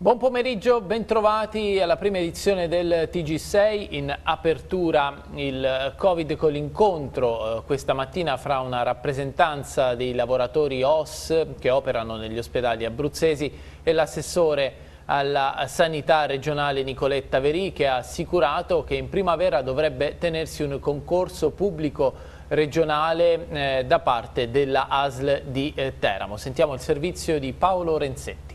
Buon pomeriggio, bentrovati alla prima edizione del TG6. In apertura il Covid con l'incontro questa mattina fra una rappresentanza dei lavoratori OSS che operano negli ospedali abruzzesi e l'assessore alla sanità regionale Nicoletta Verì, che ha assicurato che in primavera dovrebbe tenersi un concorso pubblico regionale da parte della ASL di Teramo. Sentiamo il servizio di Paolo Renzetti.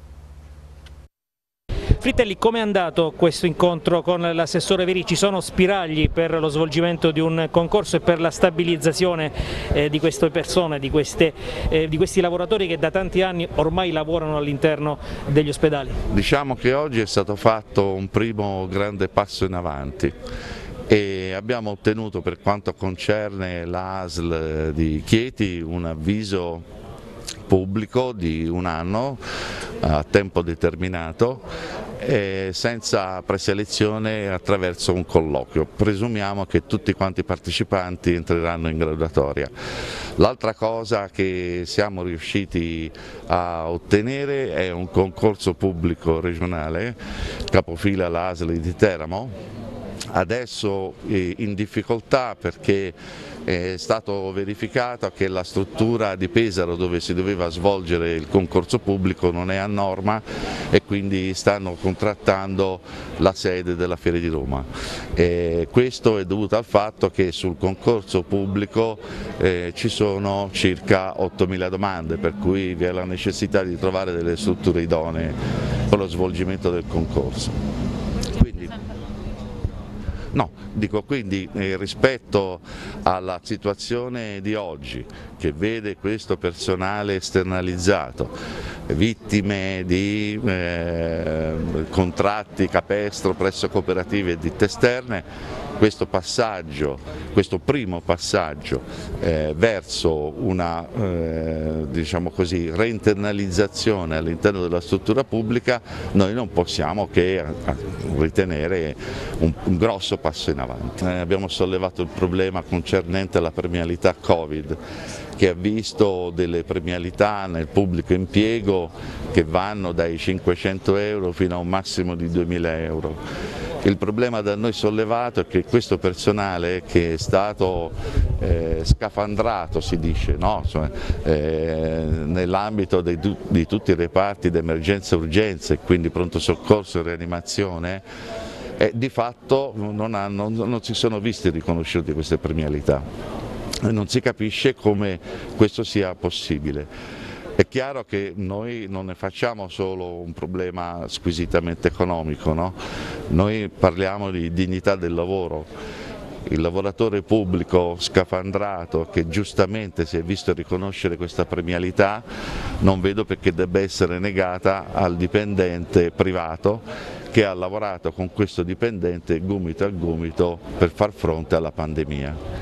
Fritelli, come è andato questo incontro con l'assessore Verì? Ci sono spiragli per lo svolgimento di un concorso e per la stabilizzazione di queste persone, di questi lavoratori che da tanti anni ormai lavorano all'interno degli ospedali? Diciamo che oggi è stato fatto un primo grande passo in avanti e abbiamo ottenuto, per quanto concerne l'ASL di Chieti, un avviso pubblico di un anno a tempo determinato senza preselezione, attraverso un colloquio. Presumiamo che tutti quanti i partecipanti entreranno in graduatoria. L'altra cosa che siamo riusciti a ottenere è un concorso pubblico regionale, capofila l'ASL di Teramo, adesso in difficoltà perché è stato verificato che la struttura di Pesaro, dove si doveva svolgere il concorso pubblico, non è a norma e quindi stanno contrattando la sede della Fiera di Roma. Questo è dovuto al fatto che sul concorso pubblico ci sono circa 8.000 domande, per cui vi è la necessità di trovare delle strutture idonee per lo svolgimento del concorso. Quindi rispetto alla situazione di oggi, che vede questo personale esternalizzato, vittime di contratti capestro presso cooperative e ditte esterne, questo primo passaggio verso una diciamo così, reinternalizzazione all'interno della struttura pubblica, noi non possiamo che ritenere un grosso passo in avanti. Abbiamo sollevato il problema concernente la premialità Covid, che ha visto delle premialità nel pubblico impiego che vanno dai 500 euro fino a un massimo di 2.000 euro. Il problema da noi sollevato è che questo personale, che è stato scafandrato, si dice, no? Nell'ambito di tutti i reparti di emergenza e urgenza, e quindi pronto soccorso e rianimazione, di fatto non si sono visti riconosciuti queste premialità. Non si capisce come questo sia possibile. È chiaro che noi non ne facciamo solo un problema squisitamente economico, no? Noi parliamo di dignità del lavoro. Il lavoratore pubblico scafandrato, che giustamente si è visto riconoscere questa premialità, non vedo perché debba essere negata al dipendente privato che ha lavorato con questo dipendente gomito a gomito per far fronte alla pandemia.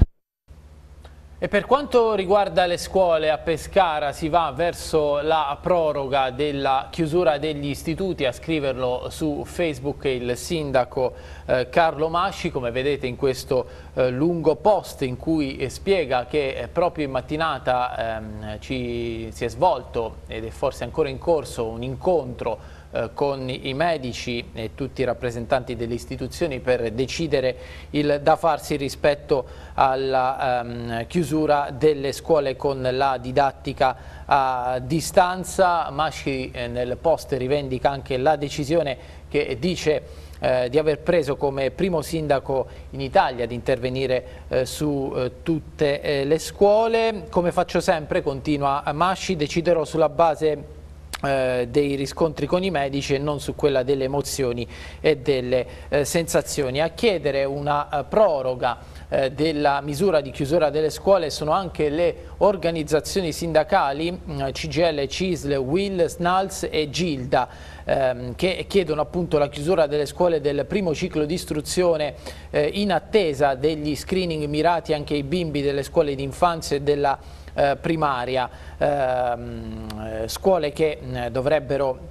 E per quanto riguarda le scuole, a Pescara si va verso la proroga della chiusura degli istituti. A scriverlo su Facebook il sindaco Carlo Masci, come vedete in questo lungo post in cui spiega che proprio in mattinata si è svolto, ed è forse ancora in corso, un incontro con i medici e tutti i rappresentanti delle istituzioni per decidere il da farsi rispetto alla chiusura delle scuole con la didattica a distanza. Masci nel post rivendica anche la decisione che dice di aver preso come primo sindaco in Italia di intervenire su tutte le scuole. Come faccio sempre, continua Masci, deciderò sulla base dei riscontri con i medici e non su quella delle emozioni e delle sensazioni. A chiedere una proroga della misura di chiusura delle scuole sono anche le organizzazioni sindacali CGIL, CISL, UIL, SNALS e GILDA, che chiedono appunto la chiusura delle scuole del primo ciclo di istruzione in attesa degli screening mirati anche ai bimbi delle scuole di infanzia e della primaria, scuole che dovrebbero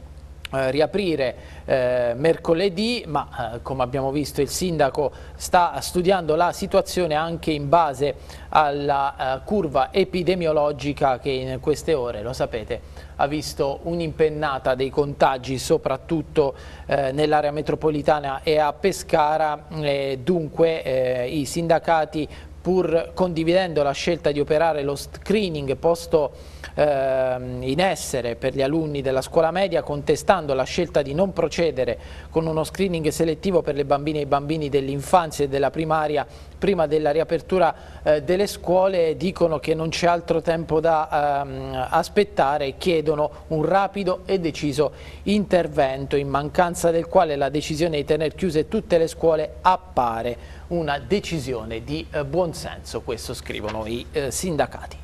riaprire mercoledì, ma come abbiamo visto il sindaco sta studiando la situazione anche in base alla curva epidemiologica che in queste ore, lo sapete, ha visto un'impennata dei contagi soprattutto nell'area metropolitana e a Pescara, dunque i sindacati, pur condividendo la scelta di operare lo screening posto in essere per gli alunni della scuola media, contestando la scelta di non procedere con uno screening selettivo per le bambine e i bambini dell'infanzia e della primaria prima della riapertura delle scuole, dicono che non c'è altro tempo da aspettare e chiedono un rapido e deciso intervento, in mancanza del quale la decisione di tenere chiuse tutte le scuole appare una decisione di buonsenso. Questo scrivono i sindacati.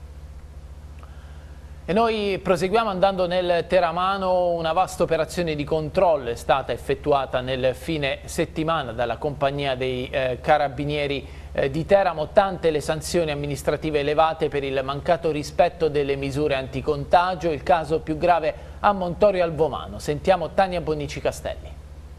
E noi proseguiamo andando nel Teramano. Una vasta operazione di controllo è stata effettuata nel fine settimana dalla compagnia dei Carabinieri di Teramo, tante le sanzioni amministrative elevate per il mancato rispetto delle misure anticontagio, il caso più grave a Montorio al Vomano. Sentiamo Tania Bonici Castelli.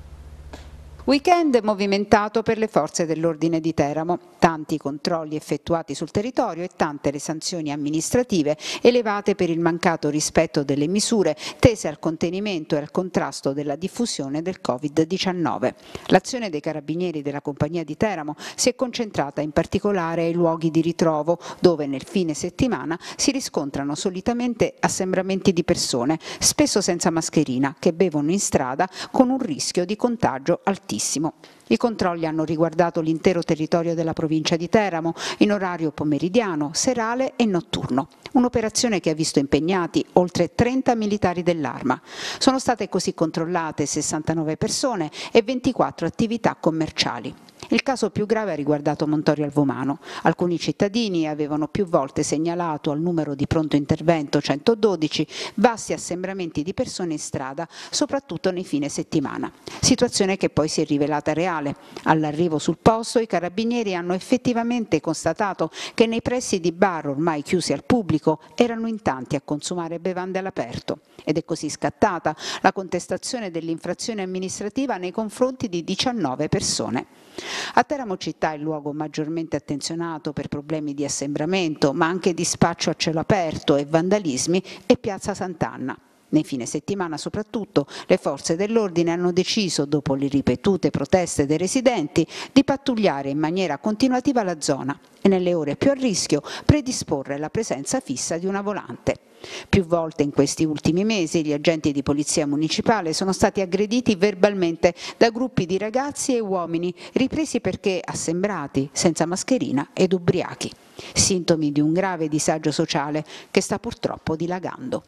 Weekend movimentato per le forze dell'ordine di Teramo, tanti controlli effettuati sul territorio e tante le sanzioni amministrative elevate per il mancato rispetto delle misure tese al contenimento e al contrasto della diffusione del Covid-19. L'azione dei carabinieri della compagnia di Teramo si è concentrata in particolare ai luoghi di ritrovo, dove nel fine settimana si riscontrano solitamente assembramenti di persone, spesso senza mascherina, che bevono in strada con un rischio di contagio altissimo. I controlli hanno riguardato l'intero territorio della provincia di Teramo in orario pomeridiano, serale e notturno. Un'operazione che ha visto impegnati oltre 30 militari dell'Arma. Sono state così controllate 69 persone e 24 attività commerciali. Il caso più grave ha riguardato Montorio al Vomano. Alcuni cittadini avevano più volte segnalato al numero di pronto intervento 112 vasti assembramenti di persone in strada, soprattutto nei fine settimana. Situazione che poi si è rivelata reale. All'arrivo sul posto i carabinieri hanno effettivamente constatato che nei pressi di bar ormai chiusi al pubblico erano in tanti a consumare bevande all'aperto. Ed è così scattata la contestazione dell'infrazione amministrativa nei confronti di 19 persone. A Teramo città, il luogo maggiormente attenzionato per problemi di assembramento, ma anche di spaccio a cielo aperto e vandalismi, è Piazza Sant'Anna. Nei fine settimana soprattutto le forze dell'ordine hanno deciso, dopo le ripetute proteste dei residenti, di pattugliare in maniera continuativa la zona e nelle ore più a rischio predisporre la presenza fissa di una volante. Più volte in questi ultimi mesi gli agenti di polizia municipale sono stati aggrediti verbalmente da gruppi di ragazzi e uomini ripresi perché assembrati, senza mascherina ed ubriachi. Sintomi di un grave disagio sociale che sta purtroppo dilagando.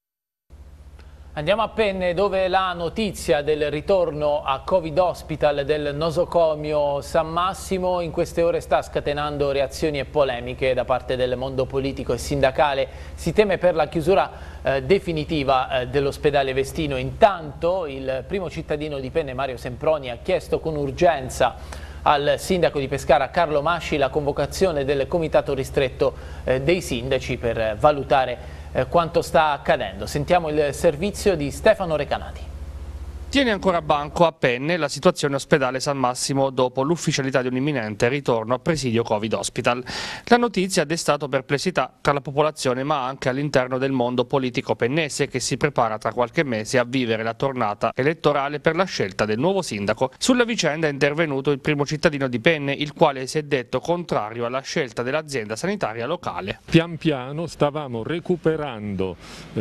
Andiamo a Penne, dove la notizia del ritorno a Covid Hospital del nosocomio San Massimo in queste ore sta scatenando reazioni e polemiche da parte del mondo politico e sindacale. Si teme per la chiusura definitiva dell'ospedale Vestino. Intanto il primo cittadino di Penne, Mario Semproni, ha chiesto con urgenza al sindaco di Pescara Carlo Masci la convocazione del comitato ristretto dei sindaci per valutare quanto sta accadendo. Sentiamo il servizio di Stefano Recanati. Tiene ancora banco a Penne la situazione ospedale San Massimo dopo l'ufficialità di un imminente ritorno a presidio Covid Hospital. La notizia ha destato perplessità tra la popolazione ma anche all'interno del mondo politico pennese, che si prepara tra qualche mese a vivere la tornata elettorale per la scelta del nuovo sindaco. Sulla vicenda è intervenuto il primo cittadino di Penne, il quale si è detto contrario alla scelta dell'azienda sanitaria locale. Pian piano stavamo recuperando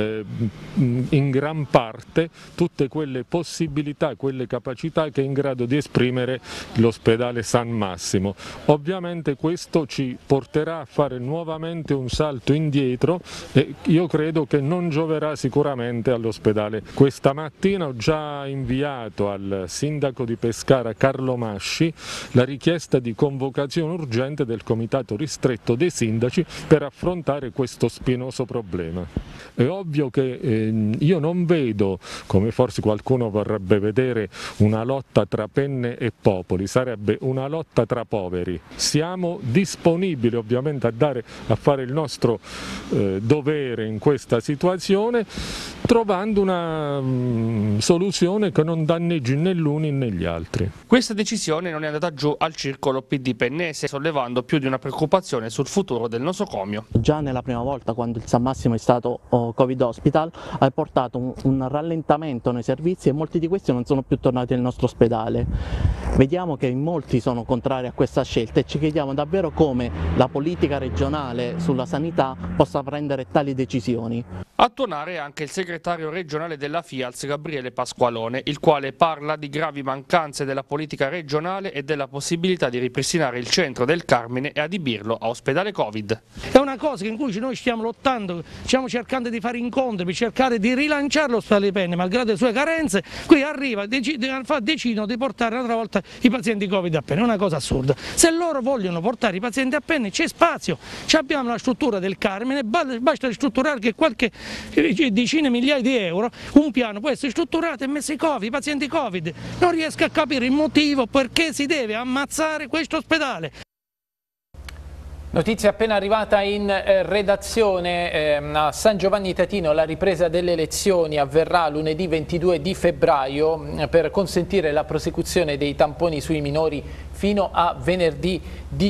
in gran parte tutte quelle possibilità, quelle capacità che è in grado di esprimere l'ospedale San Massimo. Ovviamente questo ci porterà a fare nuovamente un salto indietro e io credo che non gioverà sicuramente all'ospedale. Questa mattina ho già inviato al sindaco di Pescara Carlo Masci la richiesta di convocazione urgente del comitato ristretto dei sindaci per affrontare questo spinoso problema. È ovvio che io non vedo, come forse qualcuno vorrebbe vorrebbe vedere una lotta tra penne e popoli, sarebbe una lotta tra poveri. Siamo disponibili ovviamente a fare il nostro dovere in questa situazione, trovando una soluzione che non danneggi né gli uni né gli altri. Questa decisione non è andata giù al circolo PD pennese, sollevando più di una preoccupazione sul futuro del nosocomio. Già nella prima volta, quando il San Massimo è stato Covid Hospital, ha portato un rallentamento nei servizi e molti di questi non sono più tornati nel nostro ospedale. Vediamo che in molti sono contrari a questa scelta e ci chiediamo davvero come la politica regionale sulla sanità possa prendere tali decisioni. A tuonare anche il segretario regionale della FIALS, Gabriele Pasqualone, il quale parla di gravi mancanze della politica regionale e della possibilità di ripristinare il centro del Carmine e adibirlo a ospedale Covid. È una cosa in cui noi stiamo lottando, stiamo cercando di fare incontri per cercare di rilanciare l'ospedale di Penne, malgrado le sue carenze. Qui arriva, decidono di portare un'altra volta i pazienti Covid a Penne, è una cosa assurda. Se loro vogliono portare i pazienti a Penne c'è spazio, abbiamo la struttura del Carmine, basta ristrutturare che qualche decine migliaia di euro, un piano può essere strutturato e messo i pazienti Covid. Non riesco a capire il motivo perché si deve ammazzare questo ospedale. Notizia appena arrivata in redazione a San Giovanni Tetino. La ripresa delle elezioni avverrà lunedì 22 di febbraio per consentire la prosecuzione dei tamponi sui minori fino a venerdì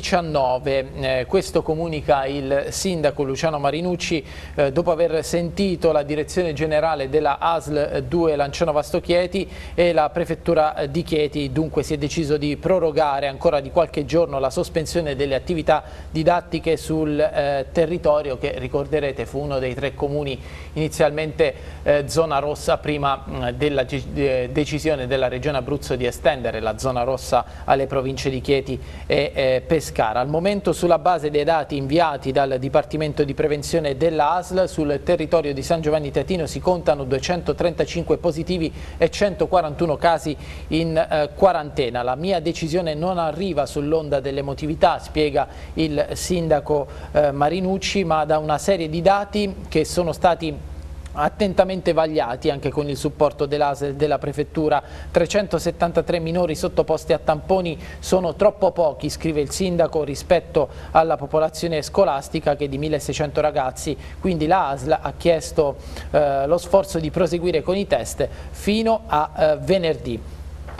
19. Questo comunica il sindaco Luciano Marinucci dopo aver sentito la direzione generale della ASL 2 Lanciano Vasto Chieti e la prefettura di Chieti. Dunque si è deciso di prorogare ancora di qualche giorno la sospensione delle attività didattiche sul territorio, che ricorderete fu uno dei 3 comuni inizialmente zona rossa prima della decisione della Regione Abruzzo di estendere la zona rossa alle province di Chieti e Pescara. Al momento, sulla base dei dati inviati dal Dipartimento di Prevenzione della ASL, sul territorio di San Giovanni Tetino si contano 235 positivi e 141 casi in quarantena. La mia decisione non arriva sull'onda dell'emotività, spiega il sindaco Marinucci, ma da una serie di dati che sono stati attentamente vagliati anche con il supporto dell'ASL e della prefettura. 373 minori sottoposti a tamponi sono troppo pochi, scrive il sindaco, rispetto alla popolazione scolastica che è di 1600 ragazzi, quindi la ASL ha chiesto lo sforzo di proseguire con i test fino a venerdì.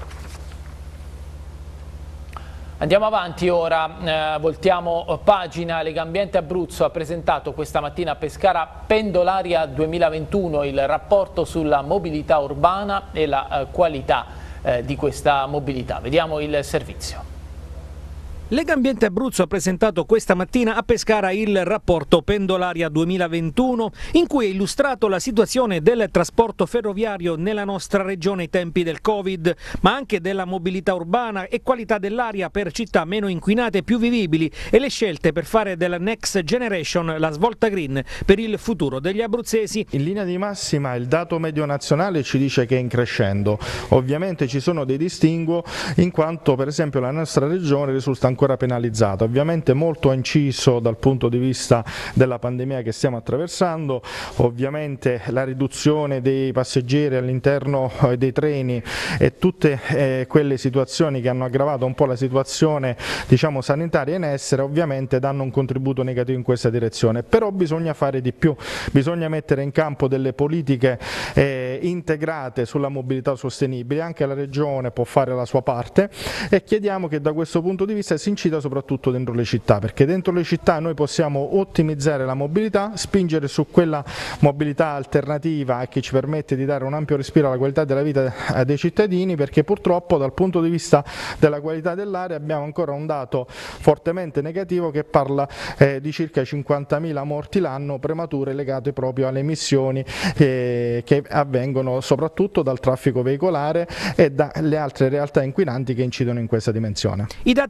Andiamo avanti ora, voltiamo pagina. Legambiente Abruzzo ha presentato questa mattina a Pescara Pendolaria 2021, il rapporto sulla mobilità urbana e la qualità di questa mobilità. Vediamo il servizio. Legambiente Abruzzo ha presentato questa mattina a Pescara il rapporto Pendolaria 2021, in cui è illustrato la situazione del trasporto ferroviario nella nostra regione ai tempi del Covid, ma anche della mobilità urbana e qualità dell'aria per città meno inquinate e più vivibili, e le scelte per fare della Next Generation la svolta green per il futuro degli abruzzesi. In linea di massima il dato medio nazionale ci dice che è in crescendo. Ovviamente ci sono dei distinguo, in quanto per esempio la nostra regione risulta ancora penalizzata. Ovviamente molto ha inciso dal punto di vista della pandemia che stiamo attraversando, ovviamente la riduzione dei passeggeri all'interno dei treni e tutte quelle situazioni che hanno aggravato un po' la situazione, diciamo, sanitaria in essere, ovviamente danno un contributo negativo in questa direzione. Però bisogna fare di più, bisogna mettere in campo delle politiche integrate sulla mobilità sostenibile. Anche la regione può fare la sua parte e chiediamo che da questo punto di vista si incida soprattutto dentro le città, perché dentro le città noi possiamo ottimizzare la mobilità, spingere su quella mobilità alternativa che ci permette di dare un ampio respiro alla qualità della vita dei cittadini, perché purtroppo dal punto di vista della qualità dell'aria abbiamo ancora un dato fortemente negativo che parla di circa 50.000 morti l'anno premature legate proprio alle emissioni che avvengono soprattutto dal traffico veicolare e dalle altre realtà inquinanti che incidono in questa dimensione. I dati ARTA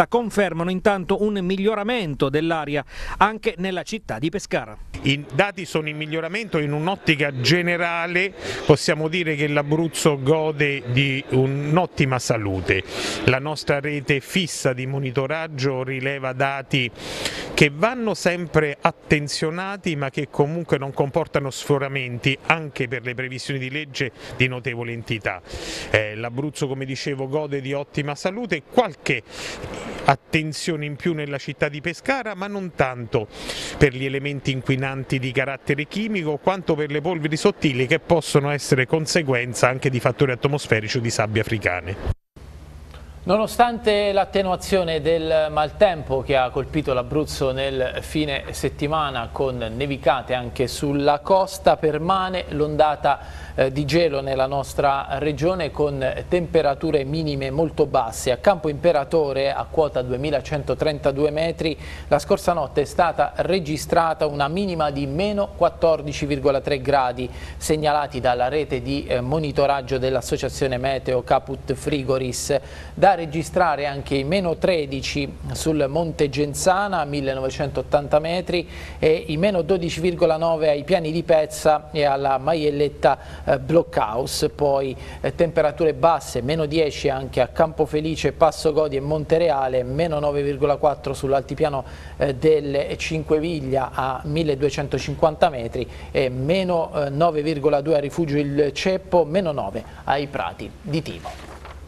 confermano intanto un miglioramento dell'aria anche nella città di Pescara. I dati sono in miglioramento, in un'ottica generale possiamo dire che l'Abruzzo gode di un'ottima salute. La nostra rete fissa di monitoraggio rileva dati che vanno sempre attenzionati ma che comunque non comportano sforamenti anche per le previsioni di legge di notevole entità. L'Abruzzo, come dicevo, gode di ottima salute, qualche attenzione in più nella città di Pescara, ma non tanto per gli elementi inquinanti di carattere chimico quanto per le polveri sottili che possono essere conseguenza anche di fattori atmosferici o di sabbie africane. Nonostante l'attenuazione del maltempo che ha colpito l'Abruzzo nel fine settimana con nevicate anche sulla costa, permane l'ondata di gelo nella nostra regione con temperature minime molto basse. A Campo Imperatore, a quota 2132 metri, la scorsa notte è stata registrata una minima di meno 14,3 gradi, segnalati dalla rete di monitoraggio dell'associazione Meteo Caput Frigoris. Da registrare anche i meno 13 sul Monte Genzana a 1980 metri e i meno 12,9 ai piani di Pezza e alla Maielletta Blockhouse. Poi temperature basse, meno 10 anche a Campofelice, Passo Godi e Montereale, meno 9,4 sull'altipiano delle Cinqueviglia a 1250 metri e meno 9,2 a Rifugio il Ceppo, meno 9 ai Prati di Timo.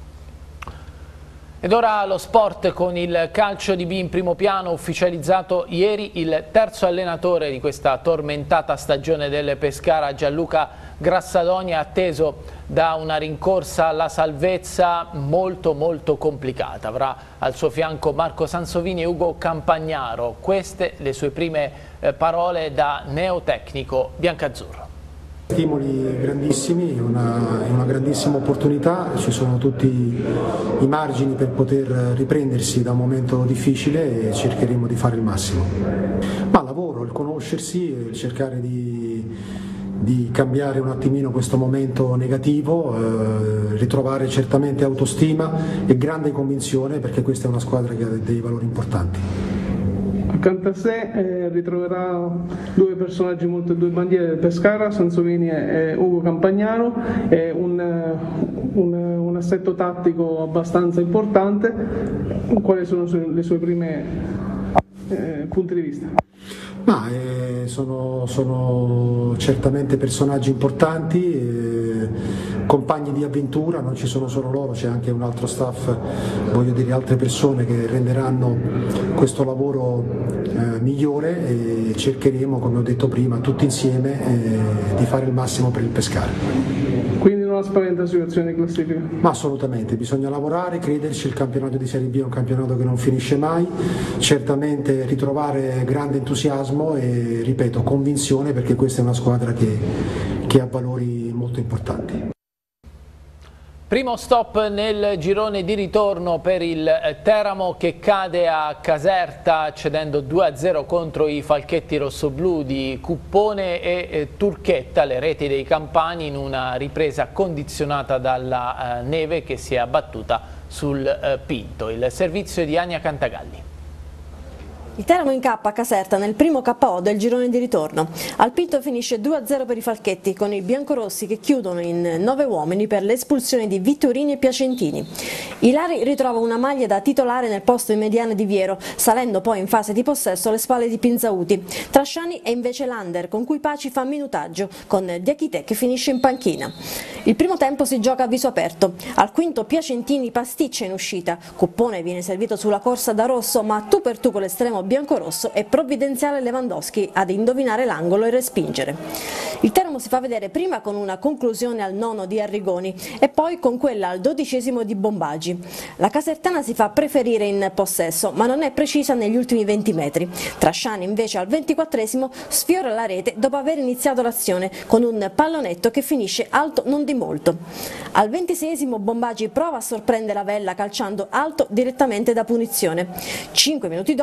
Ed ora lo sport con il calcio di B in primo piano, ufficializzato ieri il terzo allenatore di questa tormentata stagione del Pescara. Gianluca Grassadoni è atteso da una rincorsa alla salvezza molto complicata. Avrà al suo fianco Marco Sansovini e Ugo Campagnaro. Queste le sue prime parole da neotecnico biancazzurro. Stimoli grandissimi, una grandissima opportunità, ci sono tutti i margini per poter riprendersi da un momento difficile e cercheremo di fare il massimo. Ma lavoro, il conoscersi, il cercare di cambiare un attimino questo momento negativo, ritrovare certamente autostima e grande convinzione, perché questa è una squadra che ha dei valori importanti. Accanto a sé ritroverà due personaggi molto, due bandiere del Pescara, Sansovini e Ugo Campagnaro, e un assetto tattico abbastanza importante. Quali sono le sue prime punti di vista? Sono certamente personaggi importanti, compagni di avventura, non ci sono solo loro, c'è anche un altro staff, voglio dire altre persone che renderanno questo lavoro migliore, e cercheremo, come ho detto prima, tutti insieme di fare il massimo per il Pescara. Quindi non spaventa la situazione di classifica? Ma assolutamente, bisogna lavorare, crederci, il campionato di Serie B è un campionato che non finisce mai, certamente ritrovare grande entusiasmo e, ripeto, convinzione, perché questa è una squadra che ha valori molto importanti. Primo stop nel girone di ritorno per il Teramo, che cade a Caserta cedendo 2-0 contro i Falchetti rossoblù di Cuppone e Turchetta, le reti dei campani, in una ripresa condizionata dalla neve che si è abbattuta sul Pinto. Il servizio di Ania Cantagalli. Il Teramo incappa a Caserta nel primo KO del girone di ritorno. Al Pinto finisce 2-0 per i Falchetti, con i biancorossi che chiudono in 9 uomini per l'espulsione di Vittorini e Piacentini. Ilari ritrova una maglia da titolare nel posto in mediana di Viero, salendo poi in fase di possesso alle spalle di Pinzauti. Trasciani è invece Lander, con cui Paci fa minutaggio, con Diachite che finisce in panchina. Il primo tempo si gioca a viso aperto. Al quinto Piacentini pasticcia in uscita. Cuppone viene servito sulla corsa da Rosso, ma tu per tu con l'estremo biancorosso è provvidenziale Lewandowski ad indovinare l'angolo e respingere. Il Teramo si fa vedere prima con una conclusione al nono di Arrigoni e poi con quella al 12° di Bombagi. La Casertana si fa preferire in possesso, ma non è precisa negli ultimi 20 metri. Trasciani invece al 24° sfiora la rete dopo aver iniziato l'azione con un pallonetto che finisce alto non di molto. Al 26° Bombagi prova a sorprendere Avella calciando alto direttamente da punizione. 5 minuti dopo è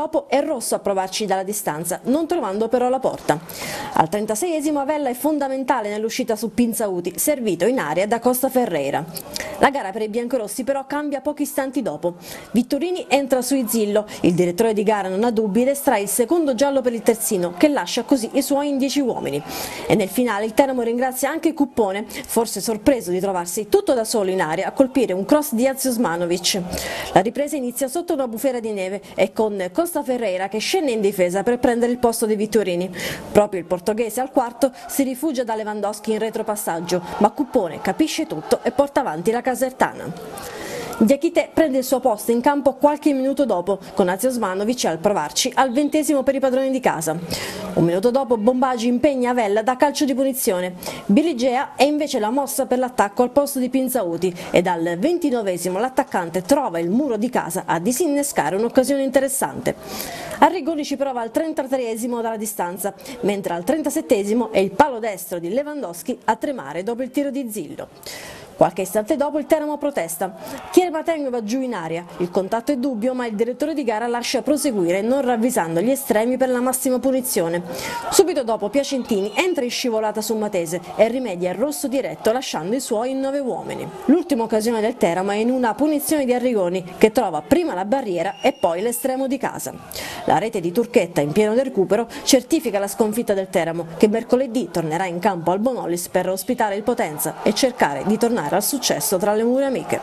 rosso a provarci dalla distanza, non trovando però la porta. Al 36esimo Avella è fondamentale nell'uscita su Pinzauti, servito in area da Costa Ferreira. La gara per i biancorossi però cambia pochi istanti dopo. Vittorini entra su Izzillo, il direttore di gara non ha dubbi ed estrae il secondo giallo per il terzino, che lascia così i suoi in 10 uomini. E nel finale il Teramo ringrazia anche Cuppone, forse sorpreso di trovarsi tutto da solo in area a colpire un cross di Aziosmanovic. La ripresa inizia sotto una bufera di neve e con Costa Ferreira che scende in difesa per prendere il posto dei Vittorini. Proprio il portoghese al quarto si rifugia da Lewandowski in retropassaggio, ma Cuppone capisce tutto e porta avanti la Casertana. Diakite prende il suo posto in campo qualche minuto dopo, con Aziosmanovic al provarci al 20° per i padroni di casa. Un minuto dopo Bombagi impegna Avella da calcio di punizione. Birligea è invece la mossa per l'attacco al posto di Pinzauti e al 29° l'attaccante trova il muro di casa a disinnescare un'occasione interessante. Arrigoni ci prova al 33° dalla distanza, mentre al 37° è il palo destro di Lewandowski a tremare dopo il tiro di Zillo. Qualche istante dopo il Teramo protesta. Chiermateng va giù in aria, il contatto è dubbio ma il direttore di gara lascia proseguire non ravvisando gli estremi per la massima punizione. Subito dopo Piacentini entra in scivolata su Matese e rimedia il rosso diretto lasciando i suoi in 9 uomini. L'ultima occasione del Teramo è in una punizione di Arrigoni che trova prima la barriera e poi l'estremo di casa. La rete di Turchetta in pieno del recupero certifica la sconfitta del Teramo che mercoledì tornerà in campo al Bonolis per ospitare il Potenza e cercare di tornare al successo tra le mura amiche.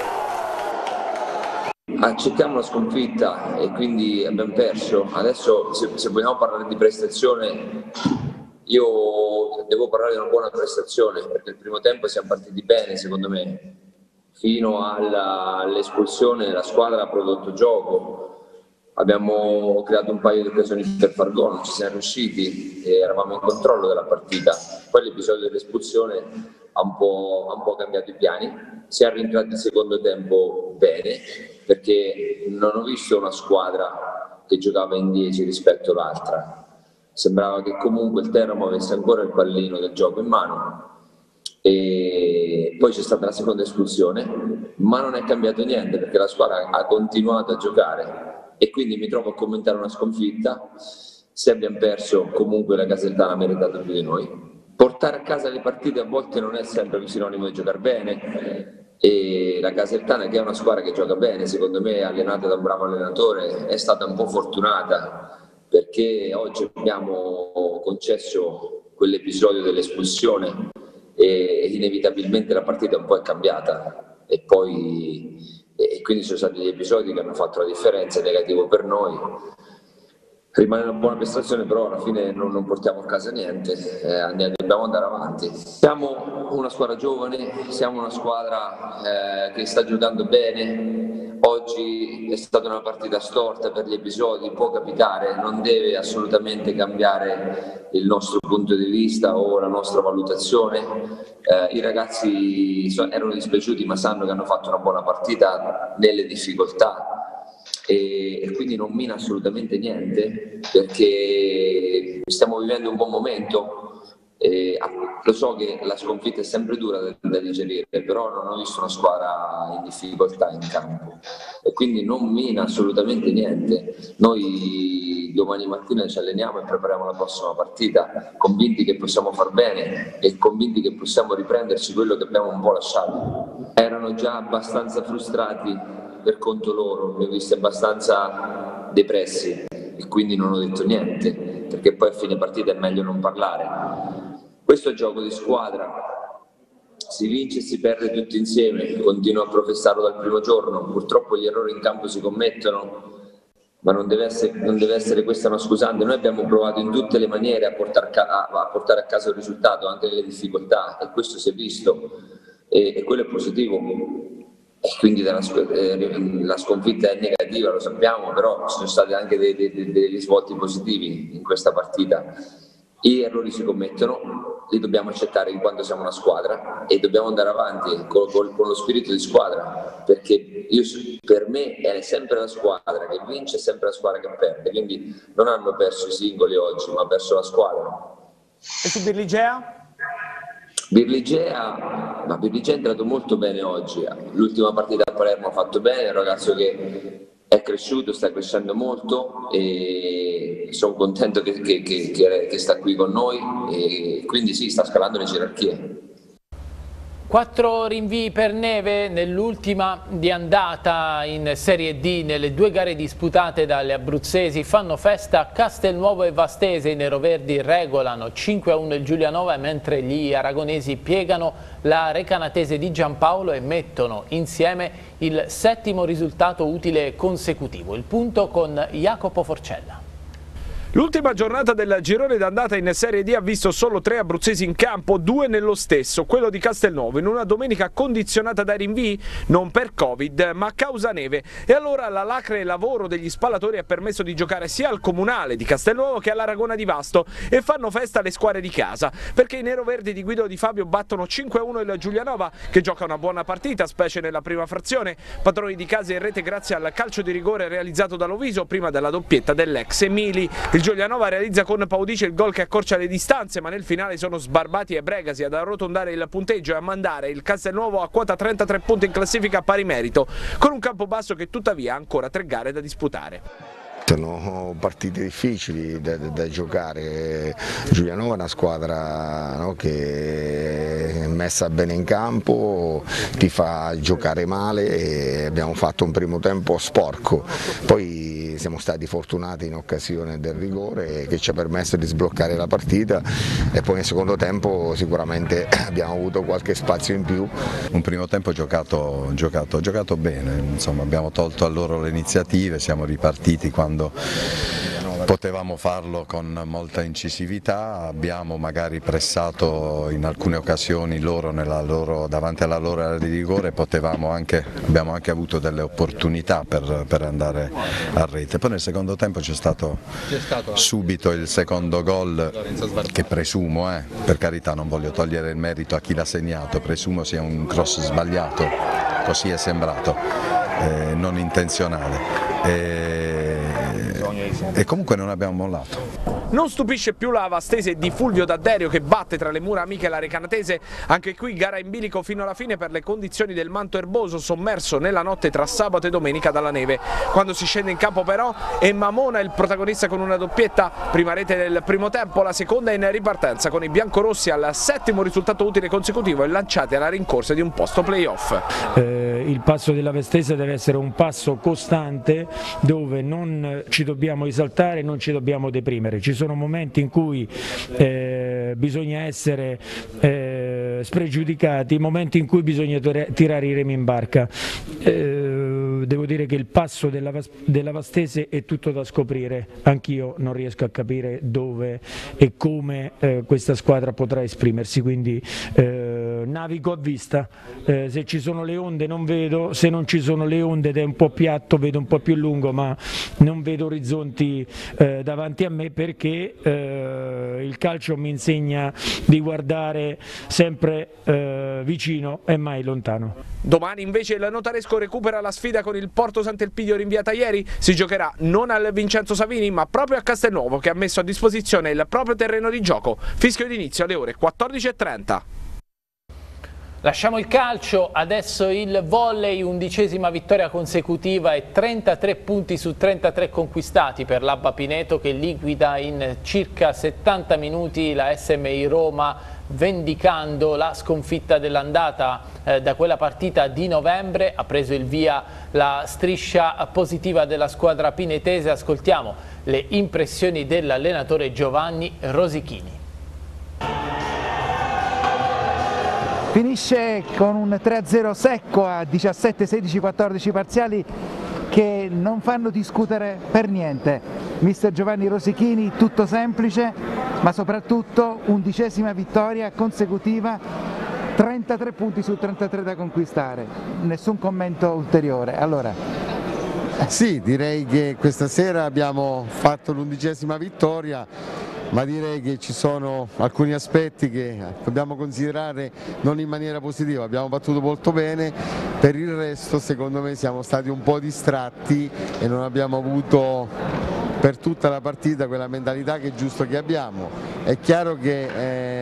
Accettiamo la sconfitta e quindi abbiamo perso. Adesso se vogliamo parlare di prestazione, io devo parlare di una buona prestazione perché il primo tempo siamo partiti bene secondo me. Fino all'espulsione la squadra ha prodotto gioco, abbiamo creato un paio di occasioni per far gol, non ci siamo riusciti e eravamo in controllo della partita. Poi l'episodio dell'espulsione ha un po' cambiato i piani, siamo rientrati il secondo tempo bene perché non ho visto una squadra che giocava in 10 rispetto all'altra, sembrava che comunque il Teramo avesse ancora il pallino del gioco in mano e poi c'è stata la seconda espulsione ma non è cambiato niente perché la squadra ha continuato a giocare e quindi mi trovo a commentare una sconfitta. Se abbiamo perso comunque la Casertana ha meritato più di noi. Portare a casa le partite a volte non è sempre sinonimo di giocare bene e la Casertana, che è una squadra che gioca bene, secondo me allenata da un bravo allenatore, è stata un po' fortunata perché oggi abbiamo concesso quell'episodio dell'espulsione e inevitabilmente la partita un po' è cambiata e quindi sono stati gli episodi che hanno fatto la differenza, negativo per noi. Rimane una buona prestazione, però alla fine non portiamo a casa niente, dobbiamo andare avanti. Siamo una squadra giovane, siamo una squadra che sta giocando bene. Oggi è stata una partita storta per gli episodi, può capitare, non deve assolutamente cambiare il nostro punto di vista o la nostra valutazione. I ragazzi erano dispiaciuti ma sanno che hanno fatto una buona partita nelle difficoltà. E quindi non mina assolutamente niente perché stiamo vivendo un buon momento lo so che la sconfitta è sempre dura da digerire però non ho visto una squadra in difficoltà in campo e quindi non mina assolutamente niente. Noi domani mattina ci alleniamo e prepariamo la prossima partita convinti che possiamo far bene e convinti che possiamo riprenderci quello che abbiamo un po' lasciato. Erano già abbastanza frustrati per conto loro, li ho visti abbastanza depressi e quindi non ho detto niente perché poi a fine partita è meglio non parlare. Questo è gioco di squadra, si vince e si perde tutti insieme, continuo a professarlo dal primo giorno, purtroppo gli errori in campo si commettono ma non deve essere questa una scusante. Noi abbiamo provato in tutte le maniere a portare a casa il risultato anche nelle difficoltà e questo si è visto e quello è positivo. E quindi la sconfitta è negativa, lo sappiamo, però ci sono stati anche dei risvolti positivi in questa partita. Gli errori si commettono, li dobbiamo accettare in quanto siamo una squadra e dobbiamo andare avanti con lo spirito di squadra, perché per me è sempre la squadra che vince e sempre la squadra che perde, quindi non hanno perso i singoli oggi, ma ha perso la squadra. E su Birligea? Birligea è entrato molto bene oggi, l'ultima partita a Palermo ha fatto bene, è un ragazzo che è cresciuto, sta crescendo molto e sono contento che sta qui con noi e quindi sì, sta scalando le gerarchie. 4 rinvii per neve nell'ultima di andata in Serie D. Nelle 2 gare disputate dalle abruzzesi fanno festa Castelnuovo e Vastese. I neroverdi regolano 5-1 il Giulianova, mentre gli aragonesi piegano la Recanatese di Giampaolo e mettono insieme il 7° risultato utile consecutivo. Il punto con Jacopo Forcella. L'ultima giornata del girone d'andata in Serie D ha visto solo 3 abruzzesi in campo, 2 nello stesso, quello di Castelnuovo, in una domenica condizionata dai rinvii, non per Covid ma a causa neve. E allora l'acre lavoro degli spallatori ha permesso di giocare sia al comunale di Castelnuovo che all'Aragona di Vasto e fanno festa le squadre di casa, perché i neroverdi di Guido Di Fabio battono 5-1 il Giulianova, che gioca una buona partita, specie nella prima frazione, padroni di casa in rete grazie al calcio di rigore realizzato da Loviso prima della doppietta dell'ex Emili. Il Giulianova realizza con Paudice il gol che accorcia le distanze, ma nel finale sono Sbarbati e Bregasi ad arrotondare il punteggio e a mandare il Castelnuovo a quota 33 punti in classifica a pari merito, con un Campobasso che tuttavia ha ancora 3 gare da disputare. Sono partite difficili da giocare. Giulianova è una squadra, no, che è messa bene in campo, ti fa giocare male e abbiamo fatto un primo tempo sporco, poi siamo stati fortunati in occasione del rigore che ci ha permesso di sbloccare la partita e poi nel secondo tempo sicuramente abbiamo avuto qualche spazio in più. Un primo tempo giocato bene, insomma, abbiamo tolto a loro le iniziative, siamo ripartiti quando potevamo farlo con molta incisività, abbiamo magari pressato in alcune occasioni loro davanti alla loro area di rigore, abbiamo anche avuto delle opportunità per andare a rete. Poi nel secondo tempo c'è stato subito il secondo gol che presumo, per carità non voglio togliere il merito a chi l'ha segnato, presumo sia un cross sbagliato, così è sembrato, non intenzionale. E comunque non abbiamo mollato. Non stupisce più la Vastese di Fulvio D'Adderio che batte tra le mura amiche la Recanatese, anche qui gara in bilico fino alla fine per le condizioni del manto erboso sommerso nella notte tra sabato e domenica dalla neve. Quando si scende in campo però è Mamona il protagonista con una doppietta, prima rete del primo tempo, la seconda in ripartenza con i biancorossi al 7° risultato utile consecutivo e lanciati alla rincorsa di un posto playoff. Il passo della Vastese deve essere un passo costante dove non ci dobbiamo esaltare, non ci dobbiamo deprimere. Ci sono momenti in cui bisogna essere spregiudicati, momenti in cui bisogna tirare i remi in barca. Devo dire che il passo della Vastese è tutto da scoprire, anch'io non riesco a capire dove e come questa squadra potrà esprimersi, quindi navigo a vista, se ci sono le onde non vedo, se non ci sono le onde ed è un po' piatto vedo un po' più lungo, ma non vedo orizzonti davanti a me perché il calcio mi insegna di guardare sempre vicino e mai lontano. Domani invece il Notaresco recupera la sfida con il Porto Sant'Elpidio rinviata ieri, si giocherà non al Vincenzo Savini ma proprio a Castelnuovo che ha messo a disposizione il proprio terreno di gioco, fischio d'inizio alle ore 14:30. Lasciamo il calcio, adesso il volley, 11ª vittoria consecutiva e 33 punti su 33 conquistati per l'Abba Pineto che liquida in circa 70 minuti la SMI Roma, vendicando la sconfitta dell'andata. Da quella partita di novembre ha preso il via la striscia positiva della squadra pinetese. Ascoltiamo le impressioni dell'allenatore Giovanni Rosichini. Finisce con un 3-0 secco a 17, 16, 14 parziali che non fanno discutere per niente. Mister Giovanni Rosichini, tutto semplice, ma soprattutto 11ª vittoria consecutiva, 33 punti su 33 da conquistare. Nessun commento ulteriore. Allora. Sì, direi che questa sera abbiamo fatto l'11ª vittoria, ma direi che ci sono alcuni aspetti che dobbiamo considerare non in maniera positiva. Abbiamo battuto molto bene, per il resto secondo me siamo stati un po' distratti e non abbiamo avuto per tutta la partita quella mentalità che è giusto che abbiamo. È chiaro che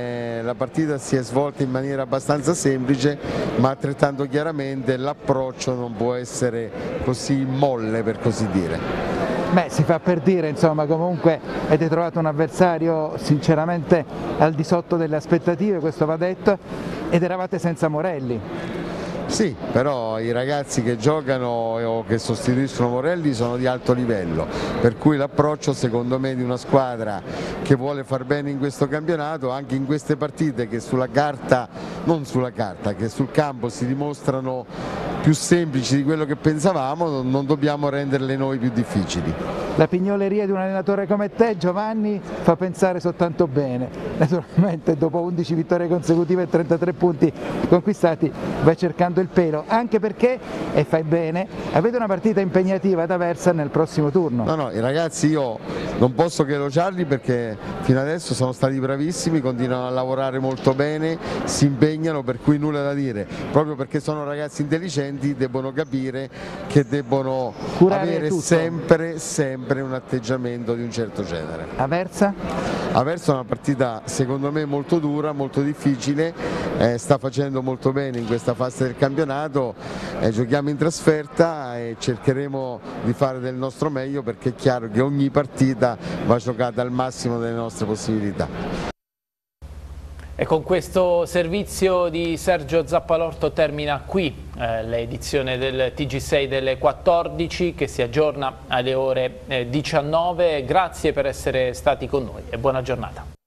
la partita si è svolta in maniera abbastanza semplice, ma altrettanto chiaramente l'approccio non può essere così molle, per così dire. Beh, si fa per dire, insomma, comunque avete trovato un avversario sinceramente al di sotto delle aspettative, questo va detto, ed eravate senza Morelli. Sì, però i ragazzi che giocano o che sostituiscono Morelli sono di alto livello, per cui l'approccio secondo me di una squadra che vuole far bene in questo campionato, anche in queste partite che sulla carta, non sulla carta, che sul campo si dimostrano più semplici di quello che pensavamo, non dobbiamo renderle noi più difficili. La pignoleria di un allenatore come te, Giovanni, fa pensare soltanto bene. Naturalmente dopo 11 vittorie consecutive e 33 punti conquistati vai cercando il pelo, anche perché, e fai bene, avete una partita impegnativa ad Aversa nel prossimo turno. No, i ragazzi io non posso che elogiarli perché fino adesso sono stati bravissimi, continuano a lavorare molto bene, si impegnano, per cui nulla da dire, proprio perché sono ragazzi intelligenti debbono capire che debbono avere sempre un atteggiamento di un certo genere. Aversa? Aversa è una partita secondo me molto dura, molto difficile, sta facendo molto bene in questa fase del campionato, giochiamo in trasferta e cercheremo di fare del nostro meglio, perché è chiaro che ogni partita va giocata al massimo delle nostre possibilità. E con questo servizio di Sergio Zappalorto termina qui l'edizione del TG6 delle 14 che si aggiorna alle ore 19. Grazie per essere stati con noi e buona giornata.